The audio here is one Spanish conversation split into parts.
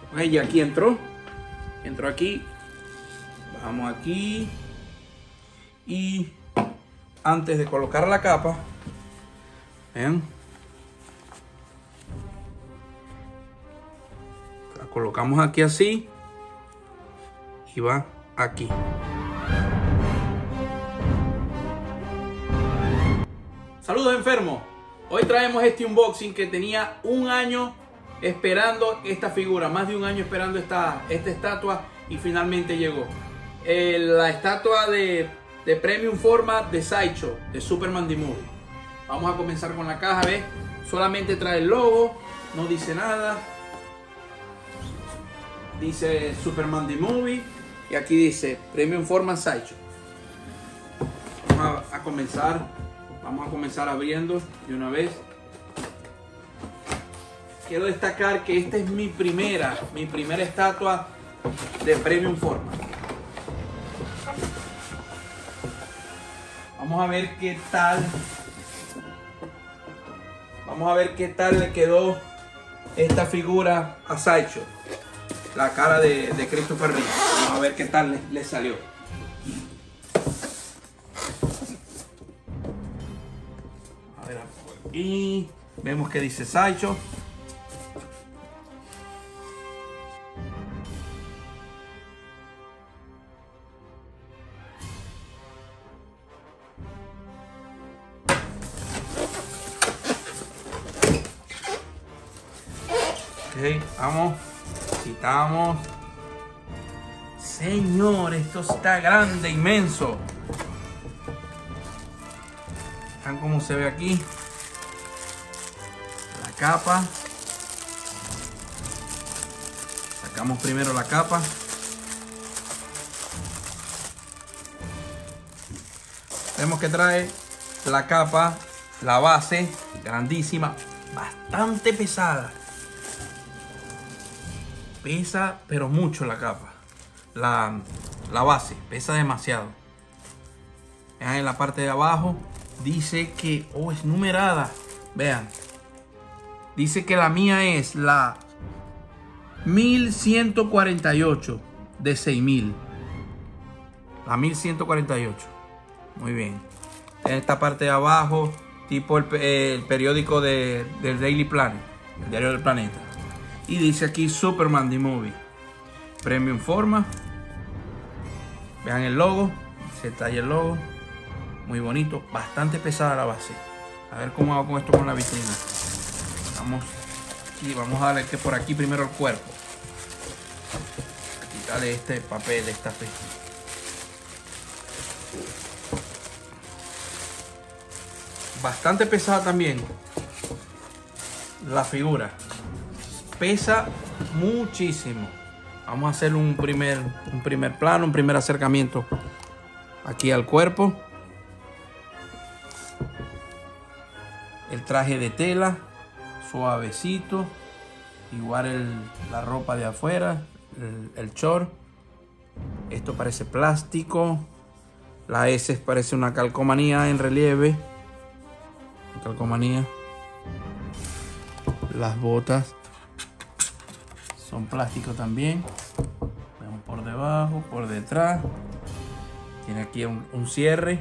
Ok, y aquí entró aquí, bajamos aquí y antes de colocar la capa, vean, la colocamos aquí así y va aquí. Saludos enfermos, hoy traemos este unboxing que tenía un año esperando esta figura, más de un año esperando esta estatua y finalmente llegó. La estatua de Premium Format de Sideshow, de Superman The Movie. Vamos a comenzar con la caja, ¿ves? Solamente trae el logo, no dice nada. Dice Superman The Movie y aquí dice Premium Format Sideshow. Vamos a comenzar abriendo de una vez. Quiero destacar que esta es mi primera estatua de Premium Format. Vamos a ver qué tal le quedó esta figura a Sideshow. La cara de Christopher Reeve. Vamos a ver qué tal le salió. A ver por aquí. Vemos que dice Sideshow. Ok, vamos, quitamos. Señor, esto está grande, inmenso. Vean cómo se ve aquí la capa. Sacamos primero la capa. Vemos que trae la capa, la base, grandísima, bastante pesada. Pesa, pero mucho la capa. La base pesa demasiado. Vean en la parte de abajo. Dice que, es numerada. Vean. Dice que la mía es la 1148 de 6000. La 1148. Muy bien. En esta parte de abajo, tipo el periódico del Daily Planet, el diario del planeta. Y dice aquí Superman The Movie. Premium Format. Vean el logo. Se talla el logo. Muy bonito. Bastante pesada la base. A ver cómo hago con esto con la vitrina. Vamos aquí. Vamos a darle que por aquí primero el cuerpo. Quitarle este papel, esta fe. Bastante pesada también la figura. Pesa muchísimo. Vamos a hacer un primer plano, un primer acercamiento aquí al cuerpo. El traje de tela, suavecito. Igual la ropa de afuera, el short. Esto parece plástico. La S parece una calcomanía en relieve. Calcomanía. Las botas son plástico también. Vemos por debajo, por detrás. Tiene aquí un cierre.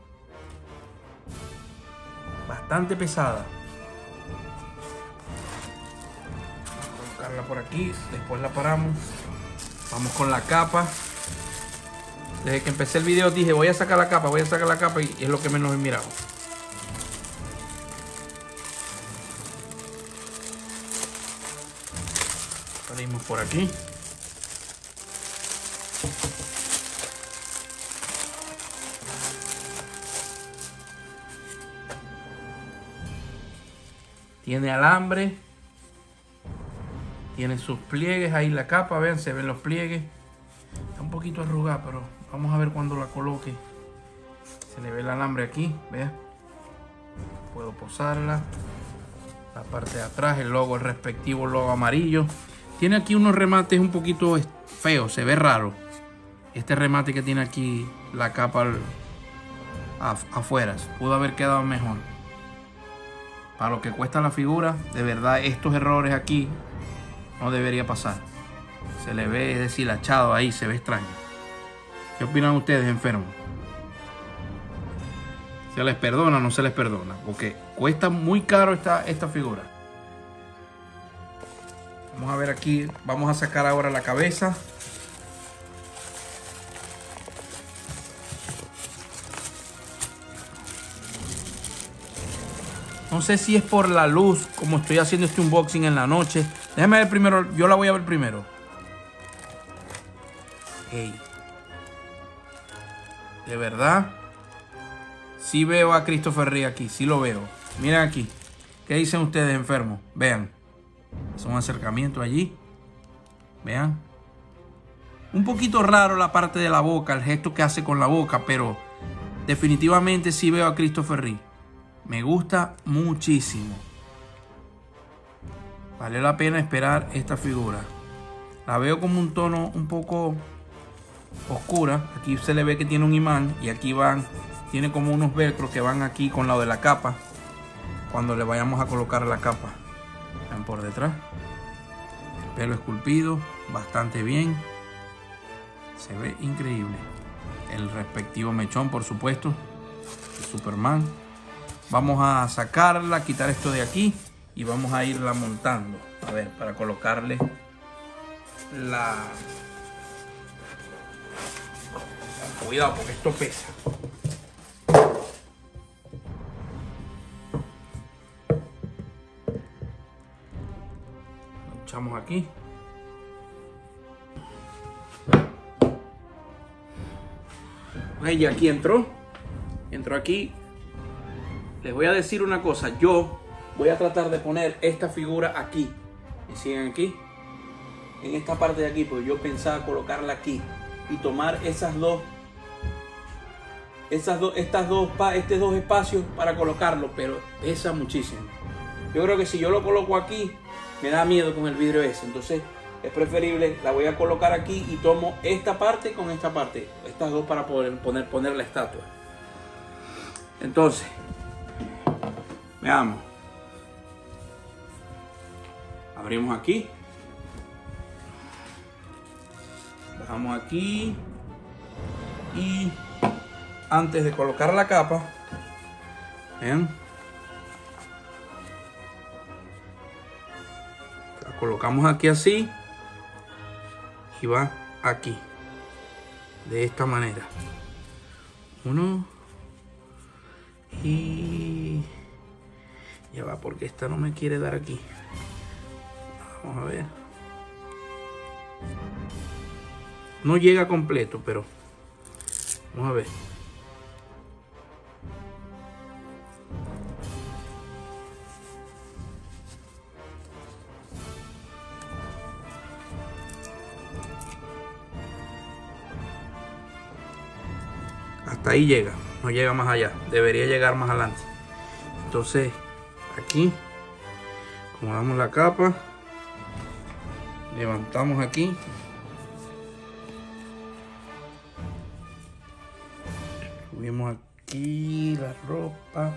Bastante pesada. Vamos a colocarla por aquí. Después la paramos. Vamos con la capa. Desde que empecé el video dije voy a sacar la capa y es lo que menos he mirado. Salimos por aquí. Tiene alambre. Tiene sus pliegues ahí la capa. Vean, se ven los pliegues. Está un poquito arrugada, pero vamos a ver cuando la coloque. Se le ve el alambre aquí. Vean. Puedo posarla. La parte de atrás, el logo, el respectivo logo amarillo. Tiene aquí unos remates un poquito feos, se ve raro. Este remate que tiene aquí la capa afuera, pudo haber quedado mejor. Para lo que cuesta la figura, de verdad estos errores aquí no debería pasar. Se le ve deshilachado ahí, se ve extraño. ¿Qué opinan ustedes, enfermos? ¿Se les perdona o no se les perdona? Porque cuesta muy caro esta figura. Vamos a ver aquí, vamos a sacar ahora la cabeza. No sé si es por la luz, como estoy haciendo este unboxing en la noche. Déjame ver primero, yo la voy a ver primero. Hey. De verdad, sí veo a Christopher Reeve aquí, sí lo veo. Miren aquí, ¿qué dicen ustedes, enfermos? Vean, es un acercamiento allí. Vean. Un poquito raro la parte de la boca, el gesto que hace con la boca, pero definitivamente sí veo a Christopher Reeve. Me gusta muchísimo. Vale la pena esperar esta figura. La veo como un tono un poco oscura. Aquí se le ve que tiene un imán y aquí tiene como unos velcros que van aquí con lo de la capa. Cuando le vayamos a colocar la capa. Vean por detrás. El pelo esculpido, bastante bien. Se ve increíble. El respectivo mechón, por supuesto. El Superman. Vamos a sacarla, quitar esto de aquí y vamos a irla montando. A ver, para colocarle cuidado porque esto pesa. Lo echamos aquí. Ok, y aquí entró aquí. Les voy a decir una cosa, yo voy a tratar de poner esta figura aquí. ¿Me siguen aquí? En esta parte de aquí, porque yo pensaba colocarla aquí y tomar estos dos espacios para colocarlo, pero pesa muchísimo. Yo creo que si yo lo coloco aquí, me da miedo con el vidrio ese, entonces es preferible, la voy a colocar aquí y tomo esta parte con esta parte, estas dos para poder poner la estatua. Entonces, veamos. Abrimos aquí. Bajamos aquí. Y antes de colocar la capa, vean, la colocamos aquí así y va aquí de esta manera. Uno y ya va, porque esta no me quiere dar aquí. Vamos a ver. No llega completo, pero vamos a ver. Hasta ahí llega, no llega más allá, debería llegar más adelante. Entonces aquí acomodamos la capa, levantamos aquí, subimos aquí la ropa,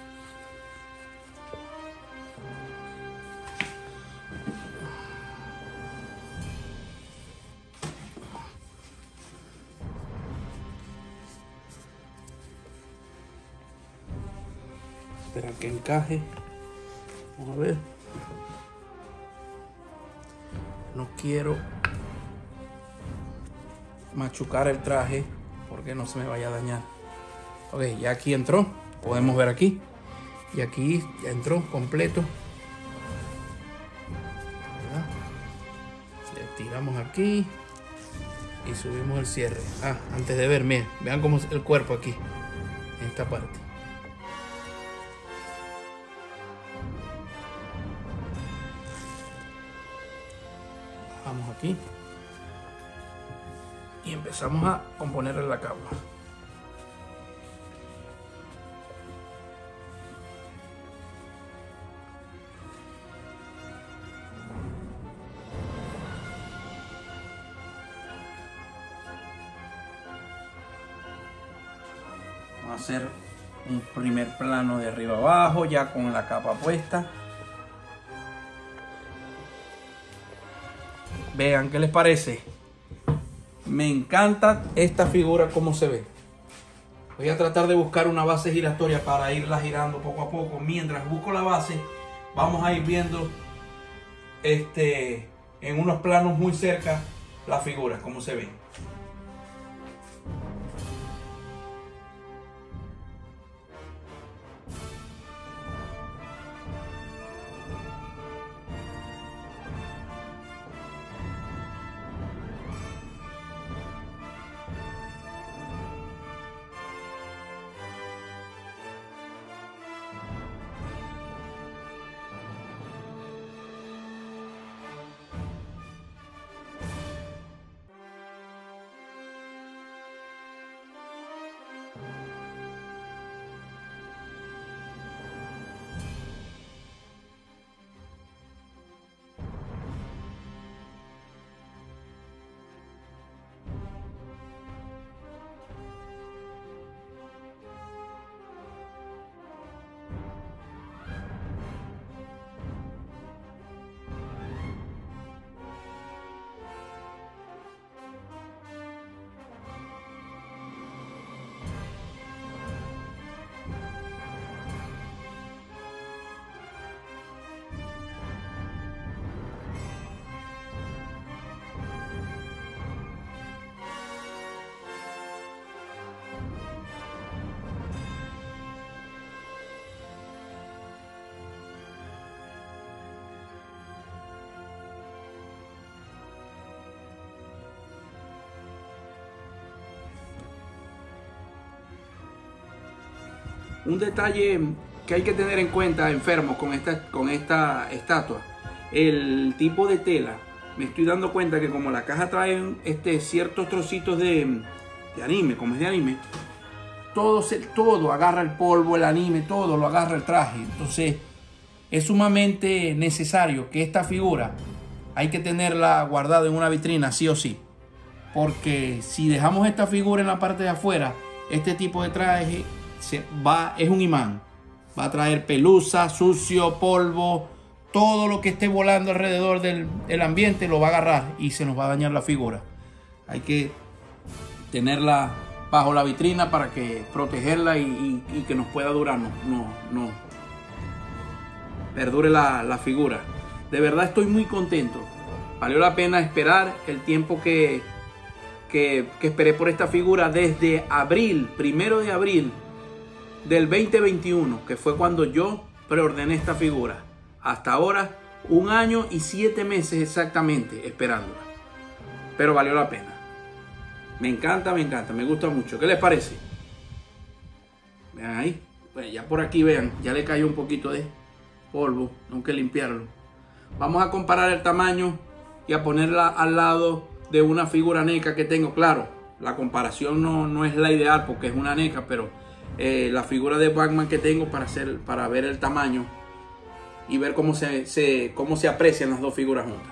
esperar que encaje. Vamos a ver. No quiero machucar el traje porque no se me vaya a dañar. Ok, ya aquí entró. Podemos ver aquí. Y aquí ya entró completo. ¿Verdad? Le tiramos aquí y subimos el cierre. Antes de ver, miren, vean cómo es el cuerpo aquí, en esta parte. Vamos aquí y empezamos a componerle la capa. Vamos a hacer un primer plano de arriba abajo ya con la capa puesta. Vean, ¿qué les parece? Me encanta esta figura, cómo se ve. Voy a tratar de buscar una base giratoria para irla girando poco a poco. Mientras busco la base, vamos a ir viendo en unos planos muy cerca la figura, cómo se ve. Un detalle que hay que tener en cuenta, enfermos, con esta estatua, el tipo de tela. Me estoy dando cuenta que como la caja trae ciertos trocitos de anime, como es de anime, todo agarra el polvo, el anime, todo lo agarra el traje. Entonces es sumamente necesario que esta figura hay que tenerla guardada en una vitrina sí o sí, porque si dejamos esta figura en la parte de afuera, este tipo de traje es un imán. Va a traer pelusa, sucio, polvo, todo lo que esté volando alrededor del ambiente lo va a agarrar y se nos va a dañar la figura. Hay que tenerla bajo la vitrina para que protegerla y que nos pueda durar, no perdure la figura. De verdad estoy muy contento. Valió la pena esperar el tiempo que esperé por esta figura desde abril, 1 de abril del 2021, que fue cuando yo preordené esta figura. Hasta ahora, 1 año y 7 meses exactamente esperándola. Pero valió la pena. Me encanta, me gusta mucho. ¿Qué les parece? Vean ahí. Pues ya por aquí, vean, ya le cayó un poquito de polvo. Tengo que limpiarlo. Vamos a comparar el tamaño y a ponerla al lado de una figura NECA que tengo. Claro, la comparación no es la ideal porque es una NECA, pero la figura de Batman que tengo para ver el tamaño y ver cómo se aprecian las dos figuras juntas.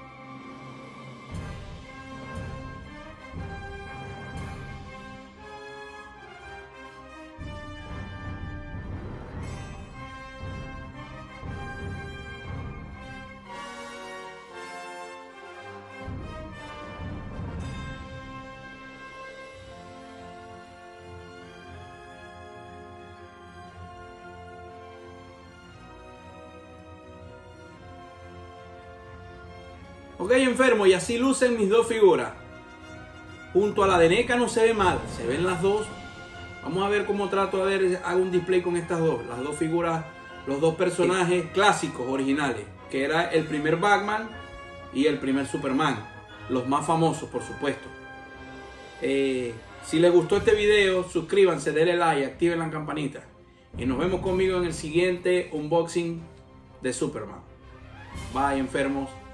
Ok, enfermo, y así lucen mis dos figuras. Junto a la de NECA no se ve mal, se ven las dos. Vamos a ver cómo hago un display con estas dos. Las dos figuras, los dos personajes clásicos, originales. Que era el primer Batman y el primer Superman. Los más famosos, por supuesto. Si les gustó este video, suscríbanse, denle like, activen la campanita. Y nos vemos conmigo en el siguiente unboxing de Superman. Bye, enfermos.